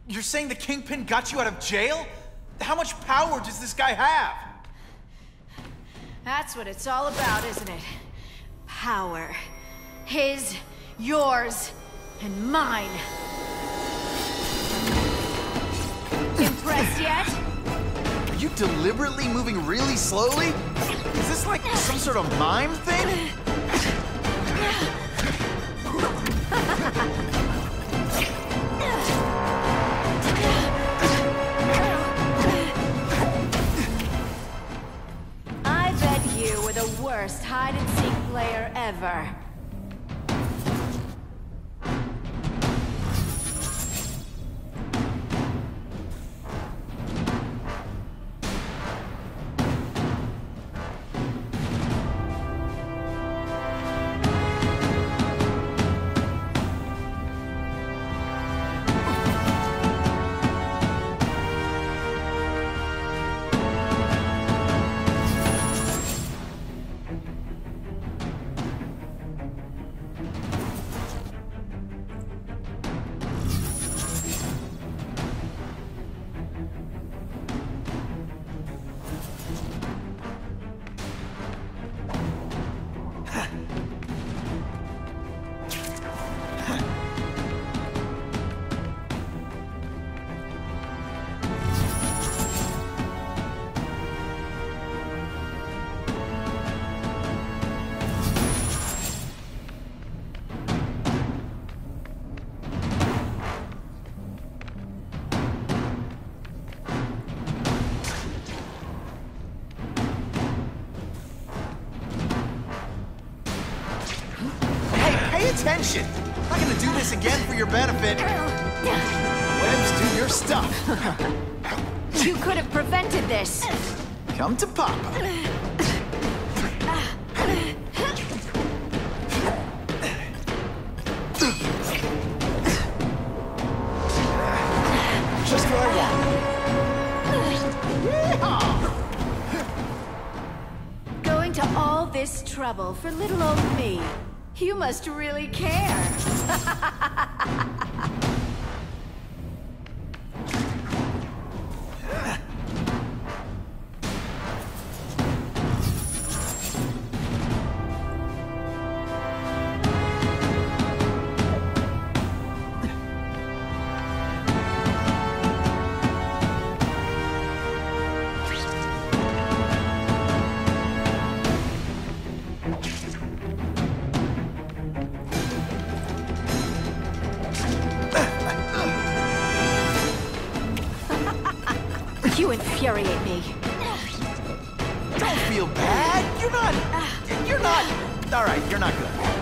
You're saying the Kingpin got you out of jail? How much power does this guy have? That's what it's all about, isn't it? Power. His, yours, and mine. Impressed yet? Are you deliberately moving really slowly? Is this like some sort of mime thing? I bet you were the worst hide-and-seek player ever. Pay attention! I'm not gonna do this again for your benefit. Webs, do your stuff. You could have prevented this. Come to Papa. Just what I want. Going to all this trouble for little old me. You must really care. You infuriate me. Don't feel bad. You're not. All right, you're not good.